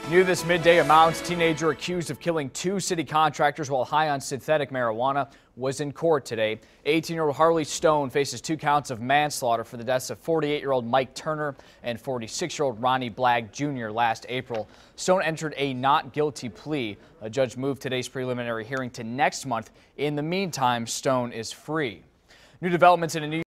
New this midday, a Mounds teenager accused of killing 2 city contractors while high on synthetic marijuana was in court today. 18-year-old Harley Stone faces 2 counts of manslaughter for the deaths of 48-year-old Mike Turner and 46-year-old Ronnie Blagg Jr. last April. Stone entered a not guilty plea. A judge moved today's preliminary hearing to next month. In the meantime, Stone is free. New developments in a New